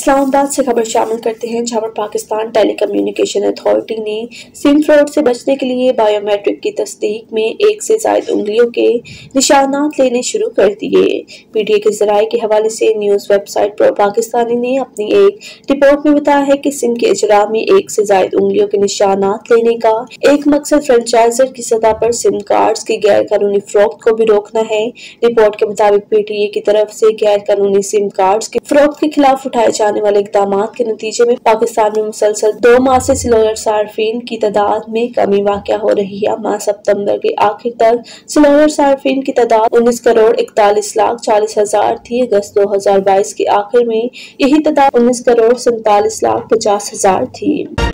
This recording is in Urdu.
اسلام آباد سے خبر شامل کرتے ہیں، جہاں پر پاکستان ٹیلی کمیونیکیشن اتھارٹی نے سم فراڈ سے بچنے کے لیے بائیو میٹرک کی تصدیق میں ایک سے زائد انگلیوں کے نشانات لینے شروع کر دیے۔ پی ٹی آئی کے ذرائع کے حوالے سے news website pro Pakistani نے اپنی ایک رپورٹ میں بتایا ہے کہ سم کے اجراء میں ایک سے زائد انگلیوں کے نشانات لینے کا ایک مقصد فرنچائزر کی سطح پر سم کارڈز کی غیر قانونی فروخت کو بھی روکنا ہے۔ رپورٹ کے مطابق پی ٹی آئی کی طرف سے غیر قانونی سم کارڈز کی فروخت کے خلاف اٹھائے جانے والے اقدامات کے نتیجے میں پاکستان میں مسلسل 2 ماہ سے سیلولر صارفین کی تعداد میں کمی واقع ہو رہی ہے۔ ماہ ستمبر کے آخر تک سیلولر صارفین کی تعداد 19,41,40,000 تھی۔ اگست 2022 کے آخر میں یہی تعداد 19,47,50,000 تھی۔